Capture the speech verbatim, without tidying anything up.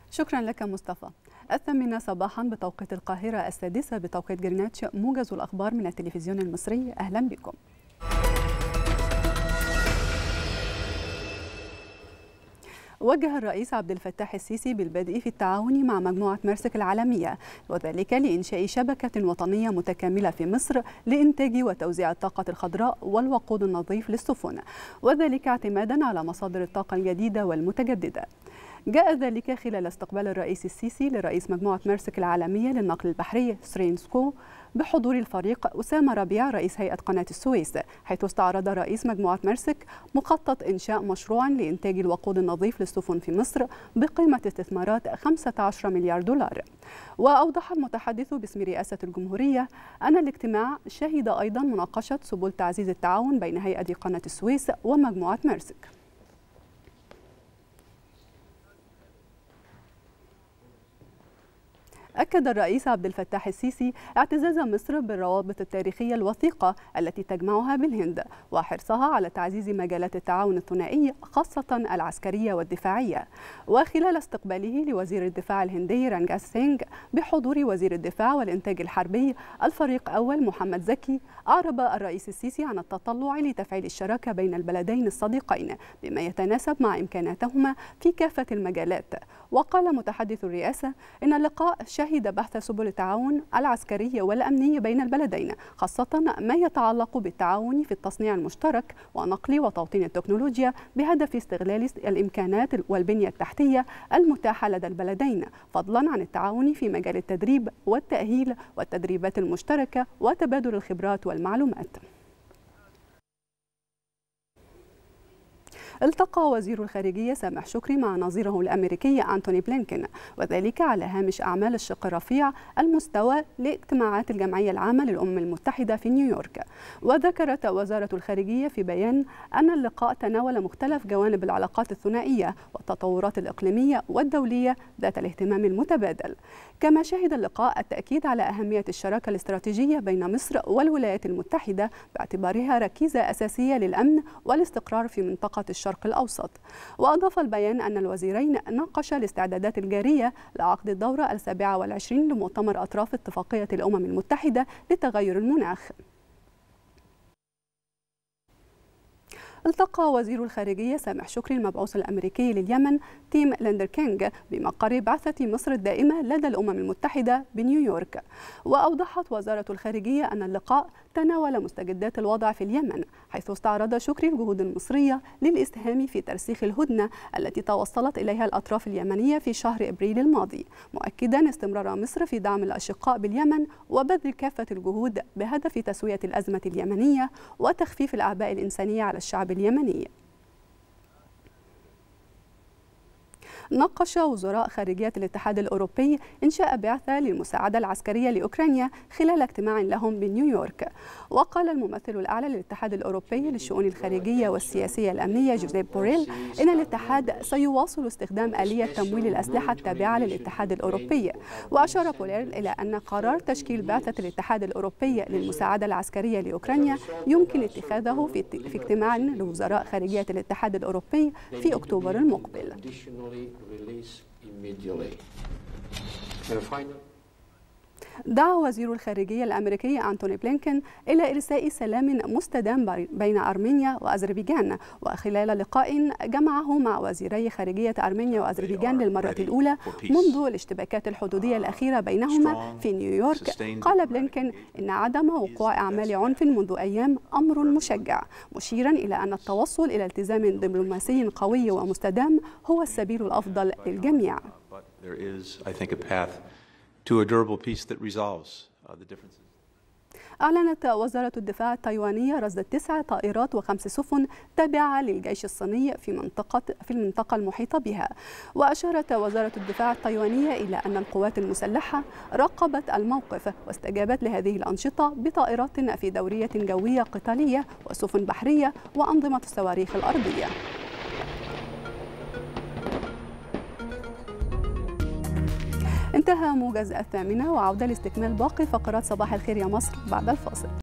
شكرا لك مصطفى. الثامنة صباحا بتوقيت القاهرة، السادسة بتوقيت جرينتش، موجز الأخبار من التلفزيون المصري. أهلا بكم. وجه الرئيس عبد الفتاح السيسي بالبدء في التعاون مع مجموعة ميرسك العالمية، وذلك لإنشاء شبكة وطنية متكاملة في مصر لإنتاج وتوزيع الطاقة الخضراء والوقود النظيف للسفن، وذلك اعتمادا على مصادر الطاقة الجديدة والمتجددة. جاء ذلك خلال استقبال الرئيس السيسي لرئيس مجموعة ميرسك العالمية للنقل البحري سترينسكو بحضور الفريق أسامة ربيع رئيس هيئة قناة السويس، حيث استعرض رئيس مجموعة ميرسك مخطط إنشاء مشروع لإنتاج الوقود النظيف للسفن في مصر بقيمة استثمارات خمسة عشر مليار دولار. وأوضح المتحدث باسم رئاسة الجمهورية أن الاجتماع شهد أيضا مناقشة سبل تعزيز التعاون بين هيئة قناة السويس ومجموعة ميرسك. أكد الرئيس عبد الفتاح السيسي اعتزاز مصر بالروابط التاريخية الوثيقة التي تجمعها بالهند، وحرصها على تعزيز مجالات التعاون الثنائي خاصة العسكرية والدفاعية. وخلال استقباله لوزير الدفاع الهندي رانجاس سينغ بحضور وزير الدفاع والإنتاج الحربي الفريق أول محمد زكي، أعرب الرئيس السيسي عن التطلع لتفعيل الشراكة بين البلدين الصديقين بما يتناسب مع إمكاناتهما في كافة المجالات. وقال متحدث الرئاسة إن اللقاء شهد بحث سبل التعاون العسكري والأمني بين البلدين، خاصة ما يتعلق بالتعاون في التصنيع المشترك ونقل وتوطين التكنولوجيا بهدف استغلال الإمكانات والبنية التحتية المتاحة لدى البلدين، فضلا عن التعاون في مجال التدريب والتأهيل والتدريبات المشتركة وتبادل الخبرات والمعلومات. التقى وزير الخارجية سامح شكري مع نظيره الأمريكي أنتوني بلينكن، وذلك على هامش أعمال الشق الرفيع المستوى لاجتماعات الجمعية العامة للأمم المتحدة في نيويورك. وذكرت وزارة الخارجية في بيان أن اللقاء تناول مختلف جوانب العلاقات الثنائية والتطورات الإقليمية والدولية ذات الاهتمام المتبادل. كما شهد اللقاء التأكيد على أهمية الشراكة الاستراتيجية بين مصر والولايات المتحدة باعتبارها ركيزة أساسية للأمن والاستقرار في منطقة الشرق الشرق الأوسط. وأضاف البيان أن الوزيرين ناقشا الاستعدادات الجارية لعقد الدورة السابعة والعشرين لمؤتمر أطراف اتفاقية الأمم المتحدة لتغير المناخ. التقى وزير الخارجية سامح شكري المبعوث الأمريكي لليمن تيم ليندر كينغ بمقر بعثة مصر الدائمة لدى الأمم المتحدة بنيويورك. وأوضحت وزارة الخارجية أن اللقاء تناول مستجدات الوضع في اليمن، حيث استعرض شكري الجهود المصرية للإسهام في ترسيخ الهدنة التي توصلت إليها الأطراف اليمنية في شهر أبريل الماضي، مؤكدا استمرار مصر في دعم الأشقاء باليمن وبذل كافة الجهود بهدف تسوية الأزمة اليمنية وتخفيف الأعباء الإنسانية على الشعب اليمني. ناقش وزراء خارجية الاتحاد الأوروبي إنشاء بعثة للمساعدة العسكرية لأوكرانيا خلال اجتماع لهم بنيويورك. وقال الممثل الأعلى للاتحاد الأوروبي للشؤون الخارجية والسياسية الأمنية جوزيب بوريل إن الاتحاد سيواصل استخدام آلية تمويل الأسلحة التابعة للاتحاد الأوروبي. وأشار بوريل إلى أن قرار تشكيل بعثة الاتحاد الأوروبي للمساعدة العسكرية لأوكرانيا يمكن اتخاذه في اجتماع لوزراء خارجية الاتحاد الأوروبي في أكتوبر المقبل. دعا وزير الخارجية الأمريكي أنتوني بلينكن إلى إرساء سلام مستدام بين أرمينيا وأذربيجان، وخلال لقاء جمعه مع وزيري خارجية أرمينيا وأذربيجان للمرة الأولى منذ الاشتباكات الحدودية الأخيرة بينهما في نيويورك. قال بلينكن إن عدم وقوع أعمال عنف منذ أيام أمر مشجع، مشيرا إلى أن التوصل إلى التزام دبلوماسي قوي ومستدام هو السبيل الأفضل للجميع. To a durable peace that resolves the differences. أعلنت وزارة الدفاع التايوانية رصد تسع طائرات وخمس سفن تابعة للجيش الصيني في منطقة في المنطقة المحيطة بها. وأشارت وزارة الدفاع التايوانية إلى أن القوات المسلحة راقبت الموقف واستجابت لهذه الأنشطة بطائرات في دورية جوية قتالية وسفن بحرية وأنظمة الصواريخ الأرضية. انتهى موجز الثامنة، وعودة لاستكمال باقي فقرات صباح الخير يا مصر بعد الفاصل.